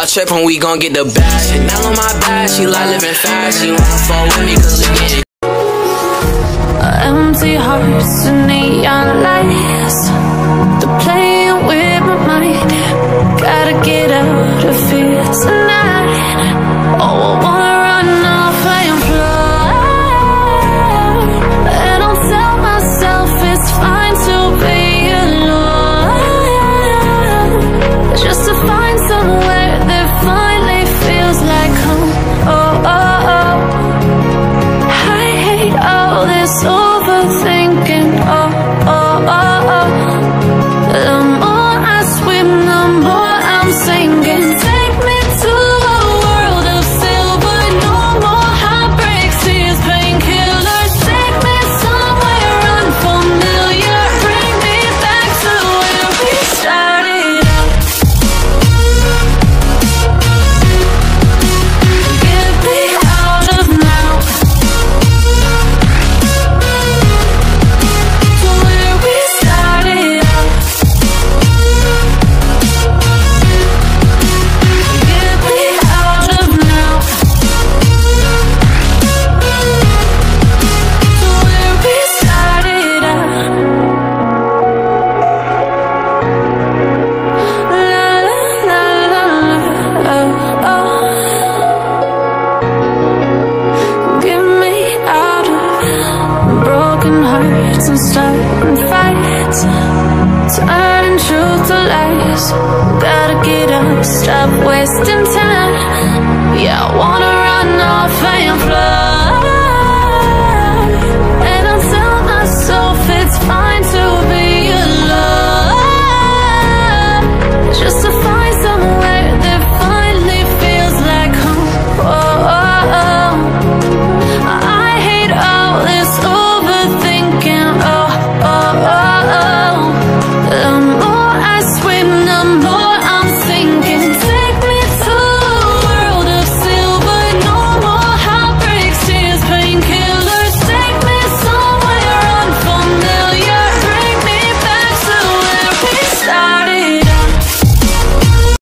stop tripping, we gon' get the bag. Chanel on my back, she like living fast. She wanna fall with me cause we getting empty hearts and neon lights. They're playing with my mind. Gotta get out of here tonight. Oh, I wanna run off and fly. And I'll tell myself it's fine to be alone, just to find somewhere that finally feels like home. Oh, oh, oh. I hate all this overthinking. Oh, oh, oh, oh. The more I swim, the more I'm sinking. Take me to a world of silver. No more heartbreaks, tears, painkillers. Take me somewhere unfamiliar. Bring me back to where we started out. Get me out of now, to where we started out. Get me out of now, to where we started out. La la la la la, oh, oh. Get me out of broken hearts and starting fights, turning truth to lies. Gotta get up, stop wasting time. Yeah, I wanna run off and fly.